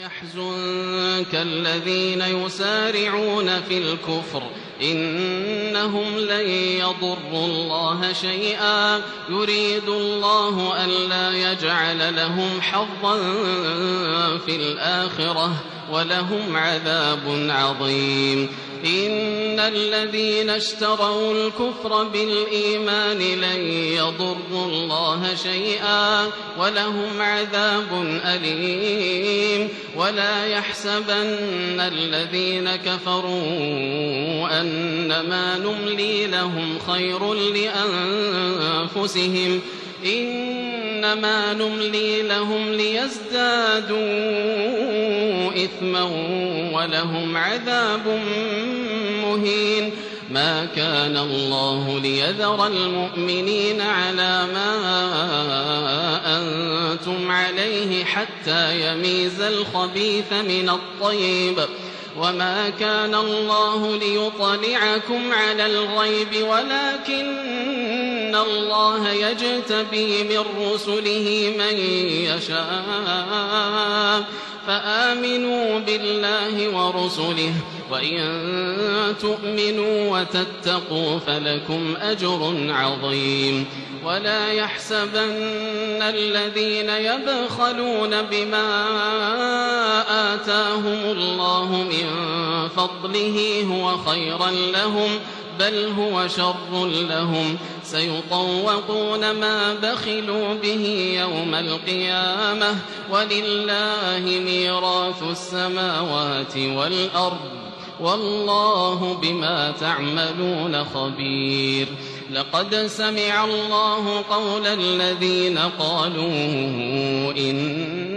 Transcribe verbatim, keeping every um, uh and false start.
يحزنك الذين يسارعون في الكفر إنهم لن يضروا الله شيئا يريد الله ألا يجعل لهم حظا في الآخرة ولهم عذاب عظيم. إن الذين اشتروا الكفر بالإيمان لن يضروا الله شيئا ولهم عذاب أليم. ولا يحسبن الذين كفروا أنما نملي لهم خير لأنفسهم إنما نملي لهم ليزدادوا إثما ولهم عذاب مهين. ما كان الله ليذر المؤمنين على ما أنتم عليه حتى يميز الخبيث من الطيب وما كان الله ليطلعكم على الغيب ولكن الله يجتبي من رسله من يشاء فآمنوا بالله ورسله وإن تؤمنوا وتتقوا فلكم أجر عظيم. ولا يحسبن الذين يبخلون بما آتاهم الله من فضله هو خيرا لهم بل هو شر لهم سيطوقون ما بخلوا به يوم القيامة ولله ميراث السماوات والأرض والله بما تعملون خبير. لقد سمع الله قول الذين قالوا إن